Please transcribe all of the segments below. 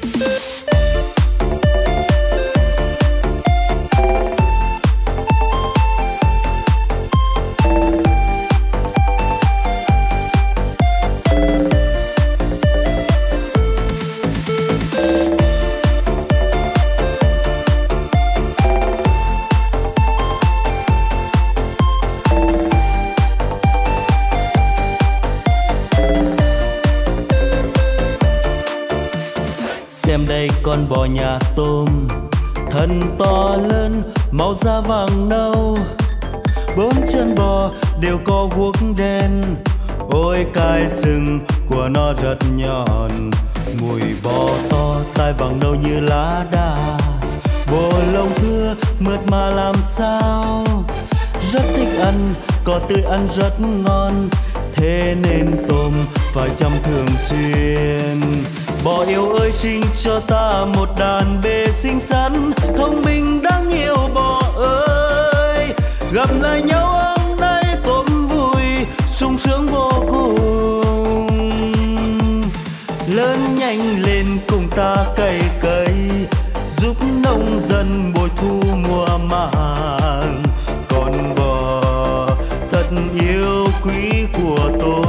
Con bò nhà tôm thân to lớn, màu da vàng nâu, bốn chân bò đều có guốc đen. Ôi cái sừng của nó rất nhọn, mùi bò to, tai vàng nâu như lá đa. Bộ lông thưa mượt mà làm sao, rất thích ăn, có tươi ăn rất ngon. Thế nên tôm phải chăm thường xuyên. Bò yêu ơi sinh cho ta một đàn bê xinh xắn, thông minh đáng yêu bò ơi. Gặp lại nhau hôm nay tôm vui, sung sướng vô cùng. Lớn nhanh lên cùng ta cày cấy, giúp nông dân bội thu mùa màng. Con bò thật yêu quý của tôi.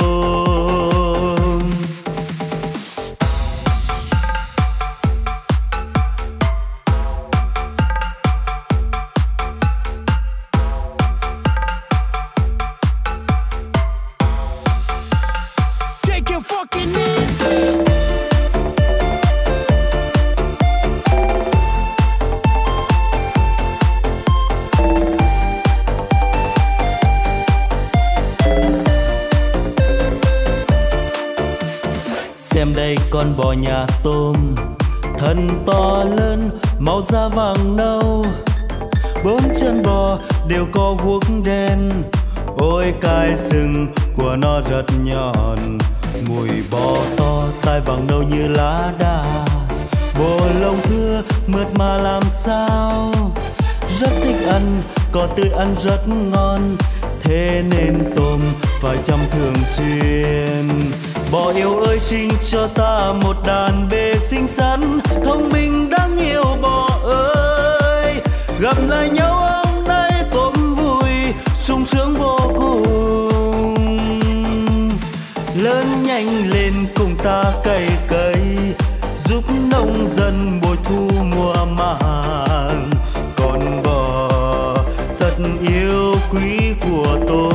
Con bò nhà tôm thân to lớn, màu da vàng nâu, bốn chân bò đều có guốc đen. Ôi cái sừng của nó rất nhọn, mùi bò to, tai vàng nâu như lá đa. Bộ lông thưa mượt mà làm sao, rất thích ăn, có tươi ăn rất ngon. Thế nên tôm phải chăm thường xuyên. Bò yêu ơi sinh cho ta một đàn bê xinh xắn, thông minh đáng yêu bò ơi. Gặp lại nhau hôm nay tôm vui, sung sướng vô cùng. Lớn nhanh lên cùng ta cày cấy, giúp nông dân bội thu mùa màng. Con bò thật yêu quý của tôi.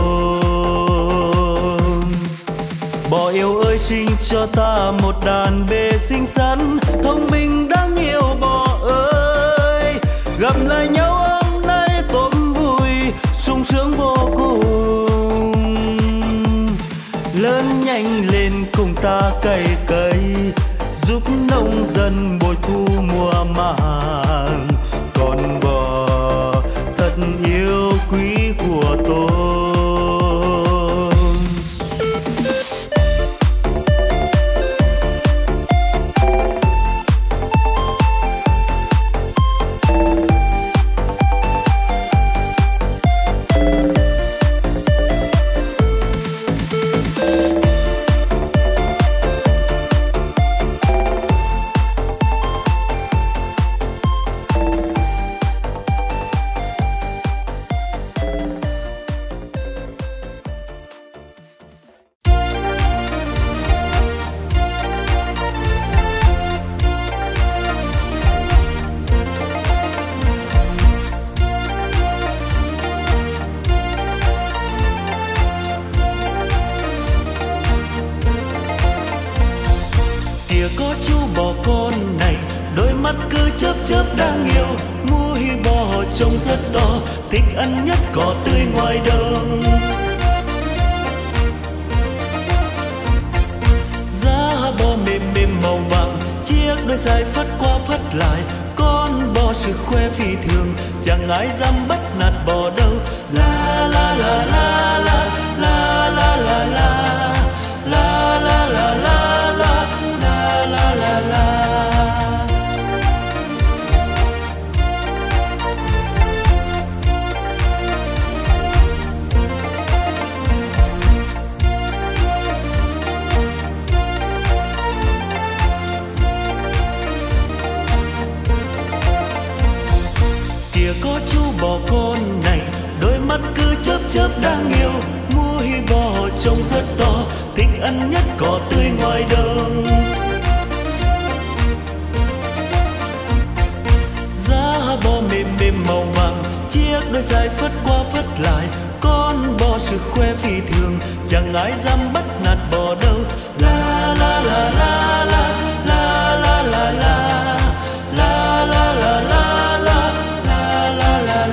Bò yêu ơi sinh cho ta một đàn bê xinh xắn, thông minh đáng yêu bò ơi. Gặp lại nhau hôm nay tôm vui, sung sướng vô cùng. Lớn nhanh lên cùng ta cày cấy, giúp nông dân bội thu mùa màng. Con bò thật yêu quý của tôi. Chớp đang yêu, mũi bò trông rất to, thích ăn nhất cỏ tươi ngoài đồng. Da bò mềm mềm màu vàng, chiếc đuôi dài phất qua phất lại. Con bò sự khoe phi thường, chẳng ai dám bắt nạt bò đâu. La la la la la la la la la la la la la la la la la. đáng yêu, mũi bò trông rất to, thích ăn nhất cỏ tươi ngoài đồng. Da bò mềm mềm màu vàng, chiếc đuôi dài phất qua phất lại, con bò sự khoe phi thường, chẳng ai dám bắt nạt bò đâu. La la la la la la la la la la la la la la la la la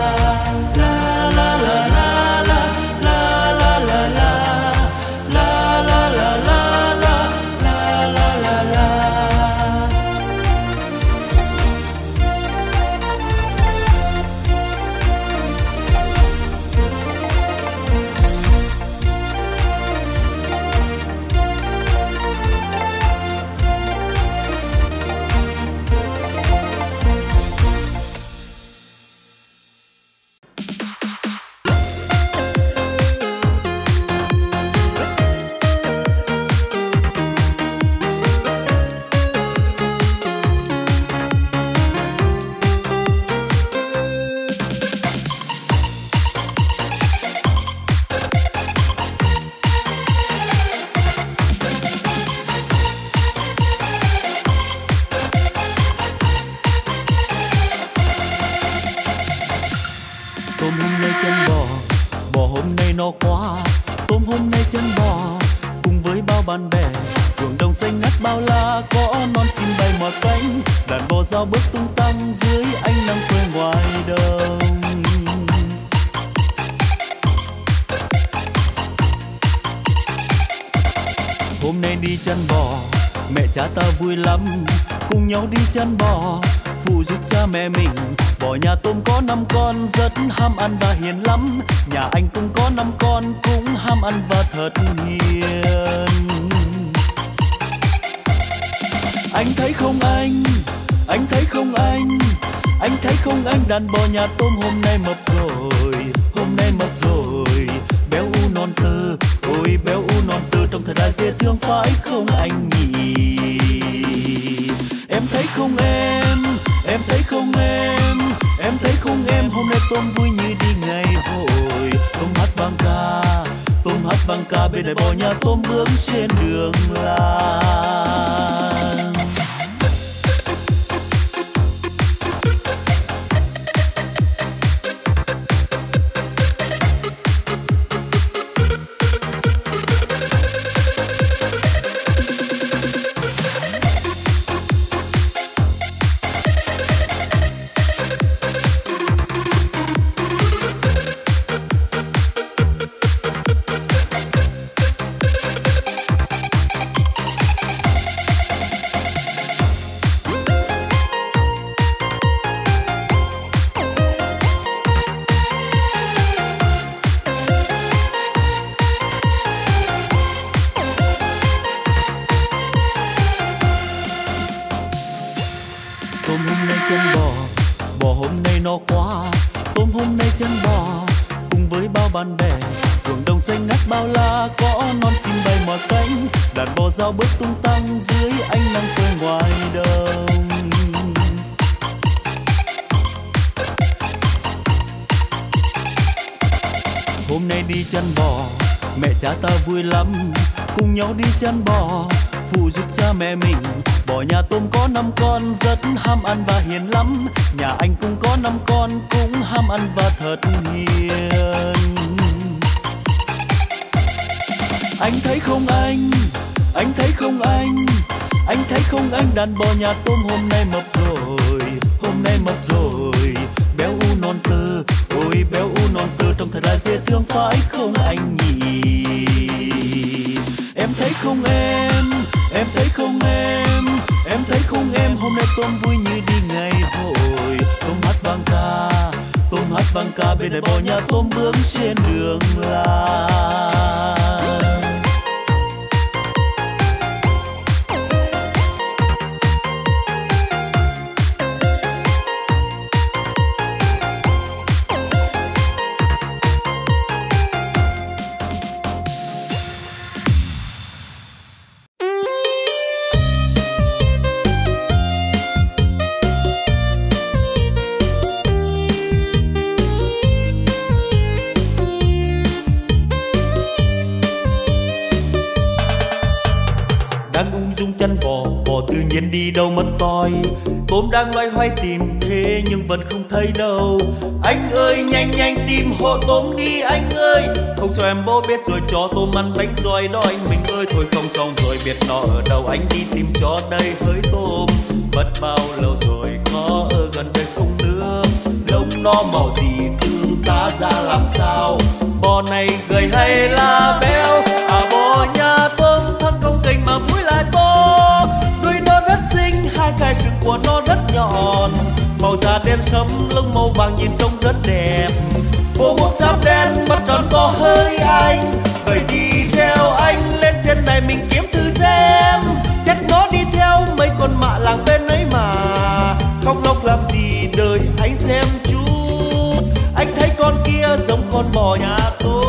bạn bè, ruộng đồng xanh ngắt bao la, có non chim bay mỏi cánh, đàn bò giao bước tung tăng dưới ánh nắng phơi ngoài đồng. Hôm nay đi chăn bò, mẹ cha ta vui lắm, cùng nhau đi chăn bò, phụ giúp cha mẹ mình. Bò nhà tôm có 5 con, rất ham ăn và hiền lắm. Nhà anh cũng có 5 con, cũng ham ăn và thật hiền. Anh thấy không anh thấy không anh thấy không anh, đàn bò nhà tôm hôm nay mập rồi, hôm nay mập rồi. Béo u non tơ, ôi béo u non tơ, trông thật là dễ thương phải không anh nhỉ? Em thấy không em thấy không em thấy không em, hôm nay tôm vui như đi ngày hội. Tôm hát vang ca bên đại bò nhà tôm bước trên đường làng. Bạn bè, ruộng đồng xanh ngắt bao la, có non chim bay mỏi cánh, đàn bò giao bước tung tăng dưới ánh nắng phơi ngoài đồng. Hôm nay đi chăn bò, mẹ cha ta vui lắm, cùng nhau đi chăn bò, phụ giúp cha mẹ mình. Bò nhà tôm có 5 con, rất ham ăn và hiền lắm. Nhà anh cũng có 5 con, cũng ham ăn và thật hiền. Anh thấy không anh thấy không anh thấy không anh, đàn bò nhà tôm hôm nay mập rồi, hôm nay mập rồi. Béo u non tơ, ôi béo u non tơ, trông thật là dễ thương phải không anh nhỉ? Em thấy không em thấy không em thấy không em, hôm nay tôm vui như đi ngày hội. Tôm hát vang ca bên đại bò nhà tôm bước trên đường làng. ung dung chăn bò, bò tự nhiên đi đâu mất toi. Tôm đang loay hoay tìm thế nhưng vẫn không thấy đâu. Anh ơi nhanh nhanh tìm hộ tôm đi anh ơi, không cho em bố biết rồi cho tôm ăn bánh rồi đó anh mình ơi. Thôi không xong rồi biết nó ở đâu, anh đi tìm cho đây hỡi tôm. Mất bao lâu rồi có ở gần đây không nữa, lông nó màu gì thương ta ra làm sao. Bò này gầy hay là béo, à bò nhà tôm thân không kềnh mà mũi lại to. Đuôi nó rất xinh, hai cái sừng của nó rất nhọn, màu da đen sẫm lông màu vàng nhìn trông rất đẹp. Bộ quốc giáp đen mắt tròn to hơi anh, vậy đi theo anh lên trên này mình kiếm thử xem. Chắc nó đi theo mấy con mạ làng bên ấy mà, khóc lóc làm gì đợi anh xem chút. Anh thấy con kia giống con bò nhà tôi.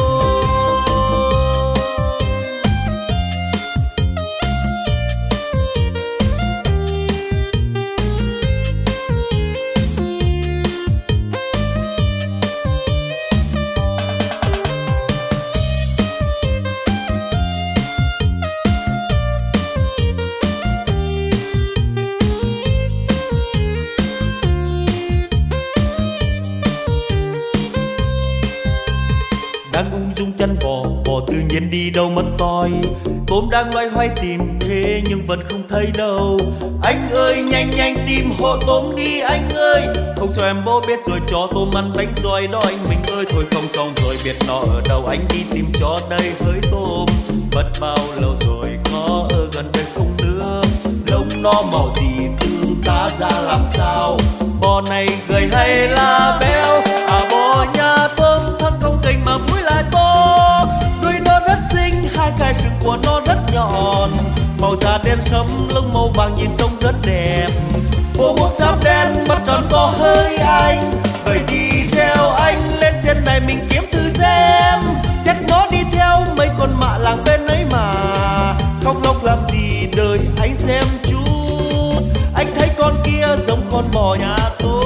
Đang ung dung chăn bò, bò tự nhiên đi đâu mất toi. Tôm đang loay hoay tìm thế nhưng vẫn không thấy đâu. Anh ơi nhanh nhanh tìm hộ tôm đi anh ơi, không cho em bố biết rồi cho tôm ăn bánh rồi đó anh mình ơi. Thôi không xong rồi biết nó ở đâu, anh đi tìm cho đây hỡi tôm. Mất bao lâu rồi có ở gần đây không nữa, lông nó màu gì thương ta ra làm sao. Bò này gầy hay là béo, à bò nhà tôm thân không kềnh mà mũi lại to. Đuôi nó rất xinh, hai cái sừng của nó rất nhọn, màu da đen sẫm lông màu vàng nhìn trông rất đẹp. Bộ quốc giáp đen mắt tròn to hơi anh, vậy đi theo anh lên trên này mình kiếm thử xem. Chắc nó đi theo mấy con mạ làng bên ấy mà, khóc lóc làm gì đợi anh xem chút. Anh thấy con kia giống con bò nhà tôi.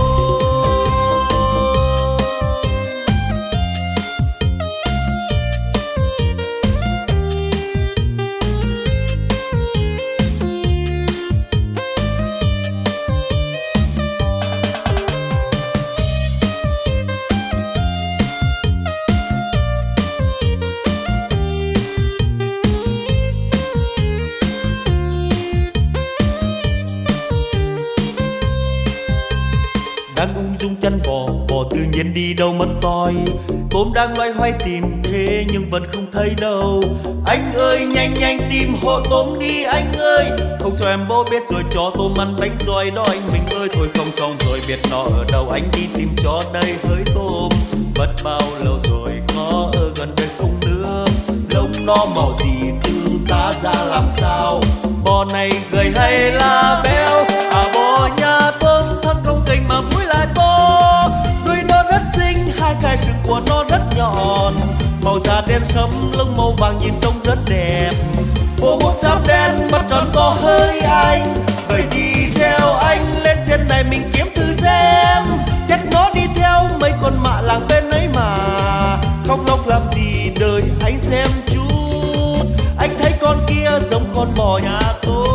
Đang ung dung chăn bò, bò tự nhiên đi đâu mất toi. Tôm đang loay hoay tìm thế nhưng vẫn không thấy đâu. Anh ơi nhanh nhanh tìm hộ tôm đi anh ơi, không cho em bố biết rồi cho tôm ăn bánh rồi đó anh mình ơi. Thôi không xong rồi biết nó ở đâu, anh đi tìm cho đây hỡi tôm. Mất bao lâu rồi có ở gần đây không nữa, lông nó màu gì thương ta ra làm sao. Bò này gầy hay là béo, à bò nhà tôm thân không kềnh mà mũi lại to. Đuôi nó rất xinh, hai cái sừng của nó rất nhọn, màu da đen sẫm lông màu vàng nhìn trông rất đẹp. Bộ quốc giáp đen mắt tròn to hơi anh, vậy đi theo anh lên trên này mình kiếm thử xem. Chắc nó đi theo mấy con mạ làng bên ấy mà, khóc lóc làm gì đợi anh xem chút. Anh thấy con kia giống con bò nhà tôi.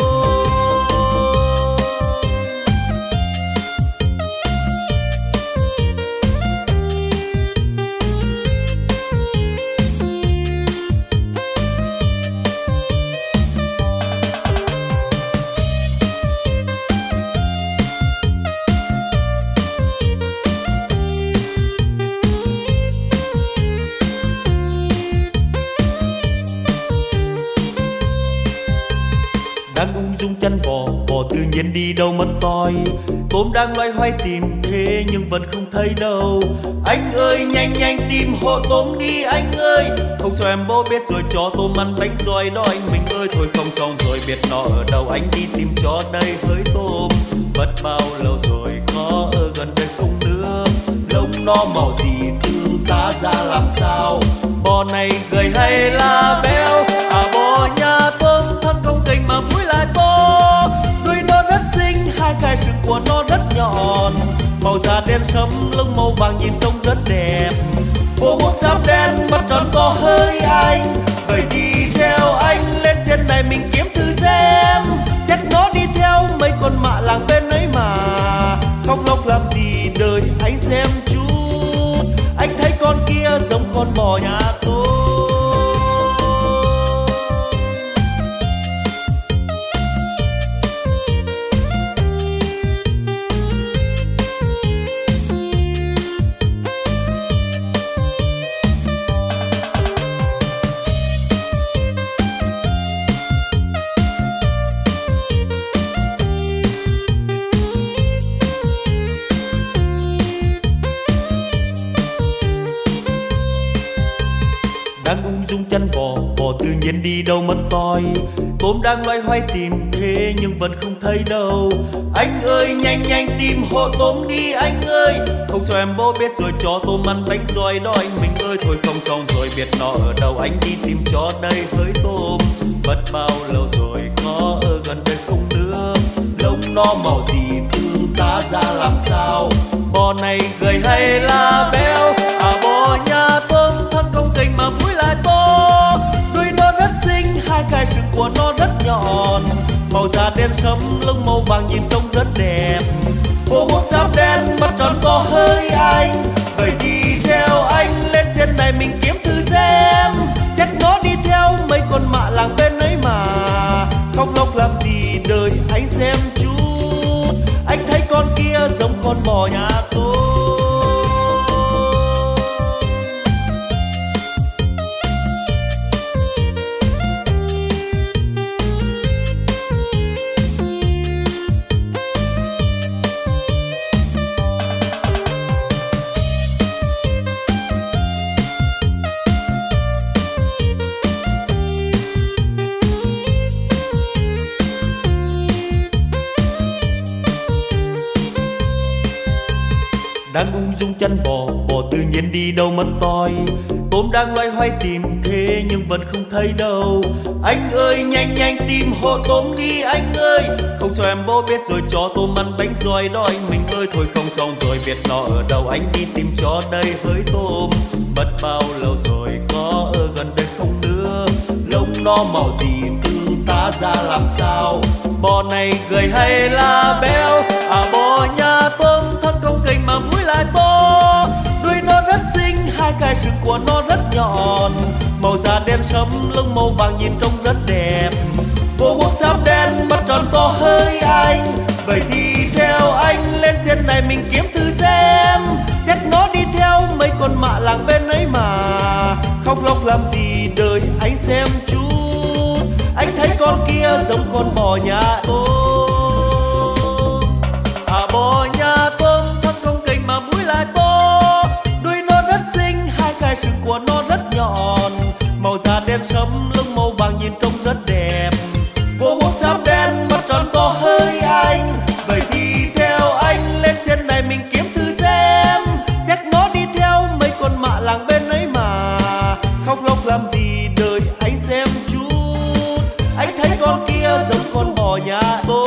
Đang ung dung chăn bò, bò tự nhiên đi đâu mất toi. Tôm đang loay hoay tìm thế nhưng vẫn không thấy đâu. Anh ơi nhanh nhanh tìm hộ tôm đi anh ơi, không cho em bố biết rồi cho tôm ăn bánh rồi đó anh mình ơi. Thôi không xong rồi biết nó ở đâu, anh đi tìm cho đây hỡi tôm. Mất bao lâu rồi có ở gần đây không nữa, lông nó màu gì thương ta ra làm sao. Bò này gầy hay là béo, à bò nhà tôm thân không kềnh mà mũi lại to. Đuôi nó rất xinh, hai cái sừng của nó rất nhọn, màu da đen sẫm lông màu vàng nhìn trông rất đẹp. Bộ quốc giáp đen mắt tròn to hơi anh, vậy đi theo anh lên trên này mình kiếm thử con bò nhà tôi. Đang ung dung chăn bò, bò tự nhiên đi đâu mất toi. Tôm đang loay hoay tìm thế nhưng vẫn không thấy đâu. Anh ơi nhanh nhanh tìm hộ tôm đi anh ơi, không cho em bố biết rồi cho tôm ăn bánh rồi đó anh mình ơi. Thôi không xong rồi biết nó ở đâu, anh đi tìm cho đây hỡi tôm. Mất bao lâu rồi có ở gần đây không nữa, lông nó màu gì thương ta ra làm sao. Bò này gầy hay là béo, à bò nhà tôm thân công kênh mà mũi lại to. Đuôi nó rất xinh, hai cái sừng của nó rất nhọn, màu da đen sẫm lông màu vàng nhìn trông rất đẹp. Bộ mốt giáp đen mắt tròn to hơi anh, vậy đi theo anh lên trên này mình kiếm thử xem. Chắc nó đi theo mấy con mạ làng bên ấy mà, khóc lóc làm gì đợi anh xem chút. Anh thấy con kia giống con bò nhà tôi. Đang ung dung chăn bò, bò tự nhiên đi đâu mất toi. Tôm đang loay hoay tìm thế nhưng vẫn không thấy đâu. Anh ơi nhanh nhanh tìm hộ tôm đi anh ơi, không cho em bố biết rồi cho tôm ăn bánh rồi đó anh mình ơi. Thôi không xong rồi biết nó ở đâu, anh đi tìm cho đây hỡi tôm. Mất bao lâu rồi có ở gần đây không nữa, lông nó màu gì thương ta ra làm sao. Bò này gầy hay là béo, à bò nhà tôm thân công kênh mà mũi lại to. Đuôi nó rất xinh, hai cái sừng của nó rất nhọn, màu da đen sẫm lông màu vàng nhìn trông rất đẹp. Bộ mốt giáp đen mắt tròn to hơi anh, vậy đi theo anh lên trên này mình kiếm thử xem. Chắc nó đi theo mấy con mạ làng bên ấy mà, khóc lóc làm gì đợi anh xem chút. Anh thấy con kia giống con bò nhà tôm, à bò nhà tôm thân công kênh mà mũi lại to. Đuôi nó rất xinh, hai cái sừng của nó rất nhọn, màu da đen sẫm lông màu vàng nhìn trông rất đẹp. Bộ mốt giáp đen mắt tròn to hơi anh, vậy đi theo anh lên trên này mình kiếm thử xem. Chắc nó đi theo mấy con mạ làng bên ấy mà, khóc lóc làm gì đợi anh xem chút. Anh thấy con kia giống con bò nhà tôi.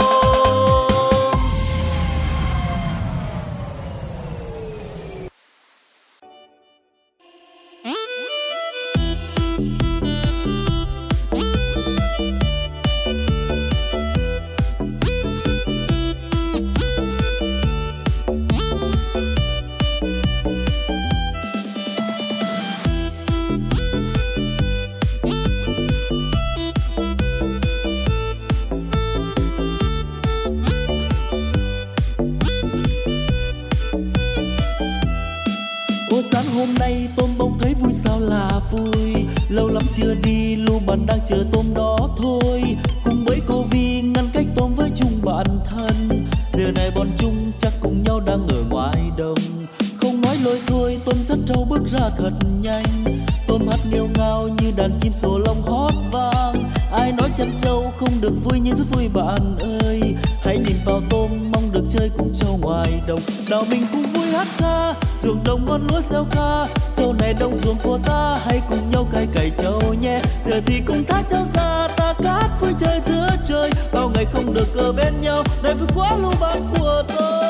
Hôm nay tôm bông thấy vui sao là vui, lâu lắm chưa đi lưu bần đang chờ tôm đó thôi. Cùng với cô Vi ngăn cách tôm với chung bạn thân, giờ này bọn chúng chắc cùng nhau đang ở ngoài đồng. Không nói lôi thôi tôm rất trâu bước ra thật nhanh, tôm hát nghêu ngao như đàn chim sổ lông hót vang. Ai nói chăn trâu không được vui nhưng rất vui bạn ơi, hãy nhìn vào tôm mong được chơi cùng trâu ngoài đồng. Nào mình cùng vui hát ca, ruộng đồng ngon lúa gieo ca, trâu này đông ruộng của ta, hãy cùng nhau cày cày trâu nhé. Giờ thì cùng thả trâu ra ta cát vui chơi giữa trời, bao ngày không được ở bên nhau này vui quá lưu bạn của tôi.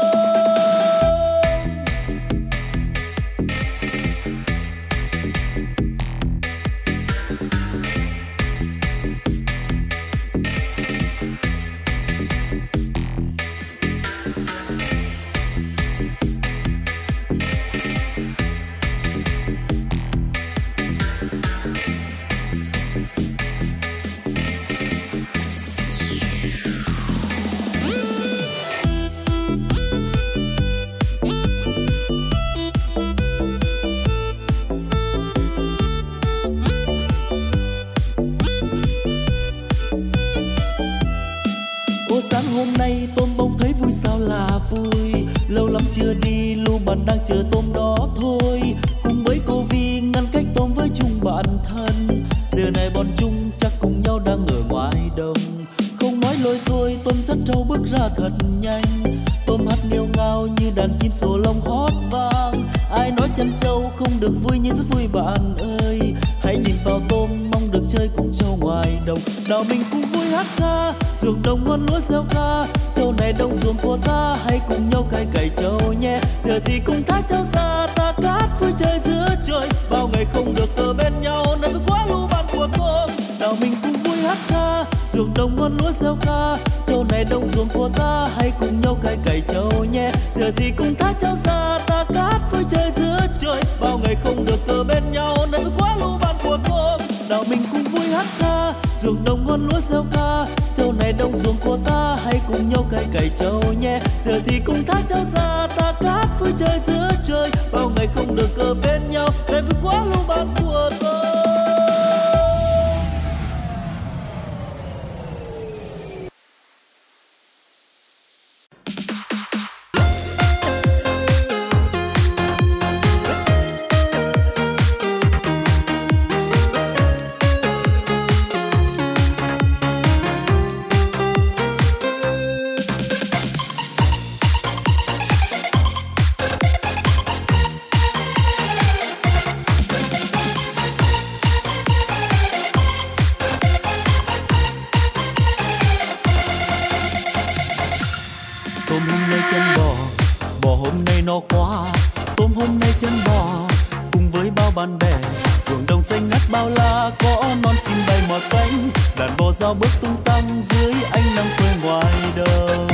Ô sáng hôm nay tôm bỗng thấy vui sao là vui, lâu lắm chưa đi lưu bạn đang chờ tôm đó thôi. Cùng với cô Vi ngăn cách tôm với chung bạn thân, giờ này bọn chúng chắc cùng nhau đang ở ngoài đồng. Không nói lôi thôi tôm dắt trâu bước ra thật nhanh, tôm hát nghêu ngao như đàn chim sổ lông hót vang. Ai nói chân trâu không được vui nhưng rất vui bạn ơi, hãy nhìn vào tôm mong được chơi cùng trâu ngoài đồng. Nào mình cùng vui hát ca, ruộng đồng ngon lúa gieo ca, trâu này đông ruộng của ta, hãy cùng nhau cày cày trâu nhé. Giờ thì cùng thác trâu ra ta cát vui chơi giữa trời, bao ngày không được ở bên nhau nên mới quá lưu bạn của tôm. Nào mình cùng vui hát ca, ruộng đồng ngon lúa gieo ca, trâu này đông ruộng của ta, hãy cùng nhau cày cày trâu nhé. Giờ thì cùng thác trâu ra ta cát vui chơi giữa trời, bao ngày không được ở bên nhau nên mới quá lưu bạn của tôm. Nào mình cùng vui hát ca, ruộng đồng ngon lúa gieo ca, trâu này đông ruộng của ta, hãy cùng nhau cày cày trâu nhé. Giờ thì cùng thác trâu ra ta cát vui chơi giữa trời, bao ngày không được ở bên nhau nên mới quá lưu bạn của tôi. Bước tung tăng dưới ánh nắng phơi ngoài đồng.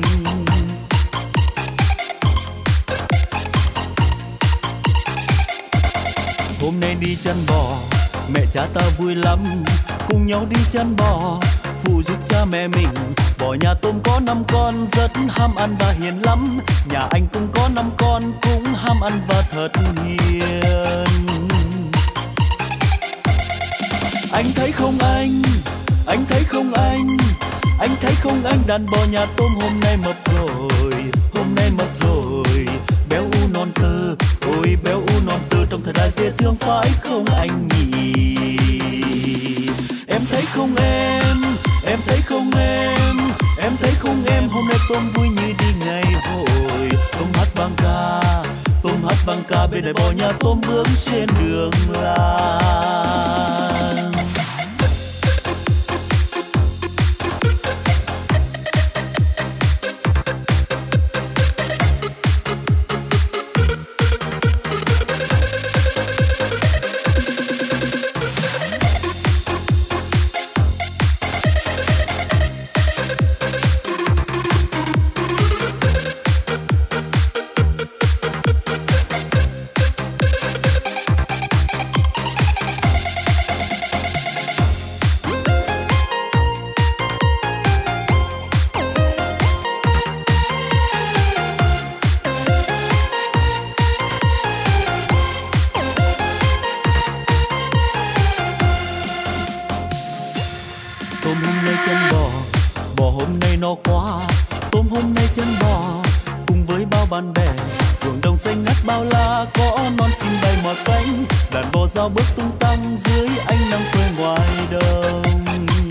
Hôm nay đi chăn bò, mẹ cha ta vui lắm, cùng nhau đi chăn bò, phụ giúp cha mẹ mình. Bò nhà tôm có 5 con, rất ham ăn và hiền lắm. Nhà anh cũng có 5 con, cũng ham ăn và thật hiền. Anh thấy không anh thấy không anh thấy không anh, đàn bò nhà tôm hôm nay mập rồi, hôm nay mập rồi, béo u non tơ, ôi béo u non tơ, trông thật là dễ thương phải không anh nhỉ? Em thấy không em thấy không em thấy không em, hôm nay tôm vui như đi ngày hội. Tôm hát vang ca, bên này bò nhà tôm bước trên đường làng. Bước tung tăng dưới ánh nắng phơi ngoài đồng.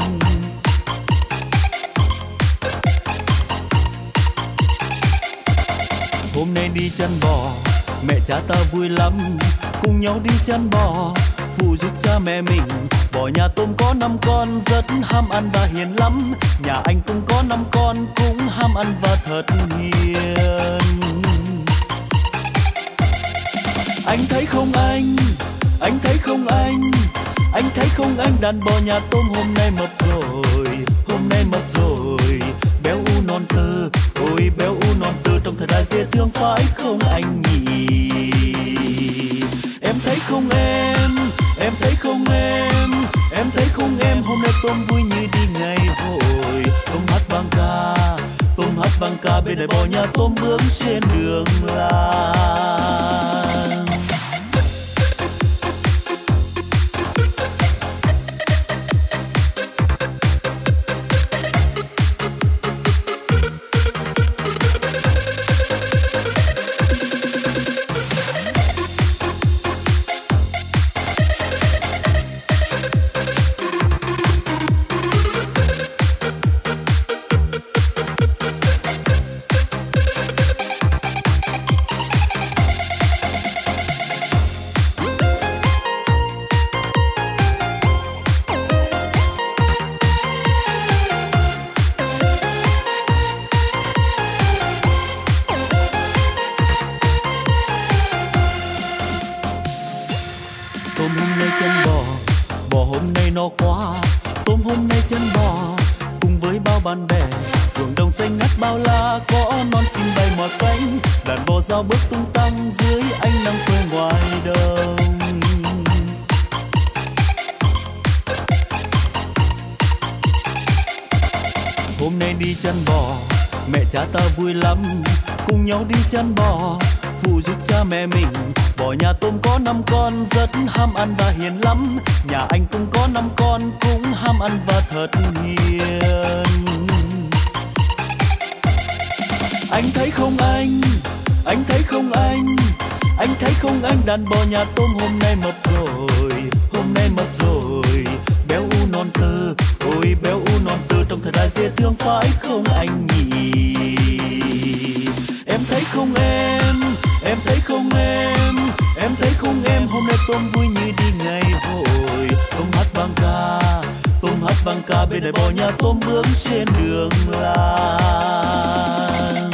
Hôm nay đi chăn bò, mẹ cha ta vui lắm, cùng nhau đi chăn bò, phụ giúp cha mẹ mình. Bò nhà tôm có 5 con, rất ham ăn và hiền lắm. Nhà anh cũng có 5 con, cũng ham ăn và thật hiền. Anh thấy không anh thấy không anh thấy không anh, đàn bò nhà tôm hôm nay mập rồi, hôm nay mập rồi, béo u non tơ, ôi béo u non tơ, trông thật là dễ thương phải không anh nhỉ? Em thấy không em thấy không em thấy không em, hôm nay tôm vui như đi ngày hội. Tôm hát vang ca, bên này bò nhà tôm bước trên đường làng. bạn bè. Ruộng đồng xanh ngắt bao la, có non chim bay mỏi cánh, đàn bò dao bước tung tăng dưới ánh nắng phơi ngoài đồng. Hôm nay đi chăn bò, mẹ cha ta vui lắm, cùng nhau đi chăn bò, phụ giúp cha mẹ mình. Bò nhà tôm có 5 con, rất ham ăn và hiền lắm. Nhà anh cũng có 5 con, cũng ham ăn và thật hiền. Anh thấy không anh thấy không anh thấy không anh, đàn bò nhà tôm hôm nay mập rồi, hôm nay mập rồi, béo u non tơ, ôi béo u non tơ, trông thật là dễ thương phải không anh nhỉ? Em thấy không em thấy không em thấy không em, hôm nay tôm vui như đi ngày hội. Tôm hát vang ca bên đại bò nhà tôm bước trên đường làng.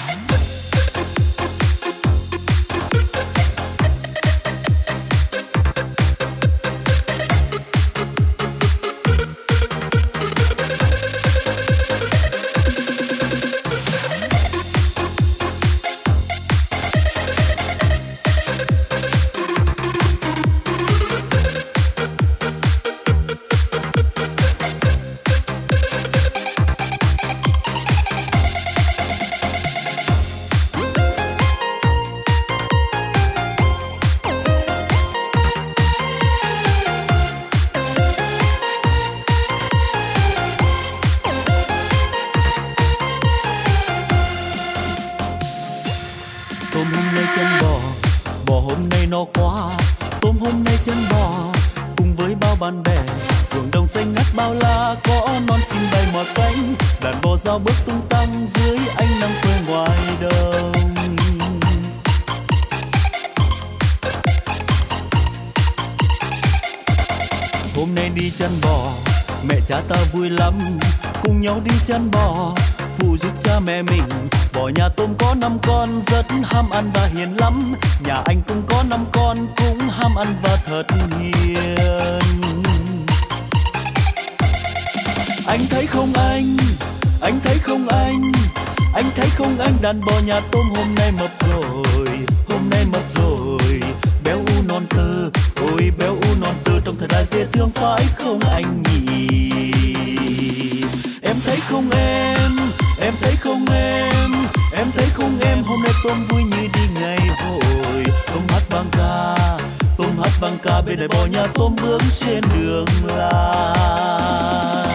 Bạn bè ruộng đồng xanh ngắt bao la, có non chim bay mỏi cánh, đàn bò dao bước tung tăng dưới ánh nắng phơi ngoài đồng. Hôm nay đi chăn bò, mẹ cha ta vui lắm, cùng nhau đi chăn bò, phụ giúp cha mẹ mình. Bò nhà tôm có 5 con, rất ham ăn và hiền lắm. Nhà anh cũng có 5 con, cũng ham ăn và thật hiền. Anh thấy không anh thấy không anh thấy không anh, đàn bò nhà tôm hôm nay mập rồi, hôm nay mập rồi, béo u non tơ, ôi béo u non tơ, trông thật là dễ thương phải không anh nhỉ? Em thấy không em thấy không em thấy không em, hôm nay tôm vui như đi ngày hội. Tôm hát vang ca bên đại bò nhà tôm bước trên đường làng.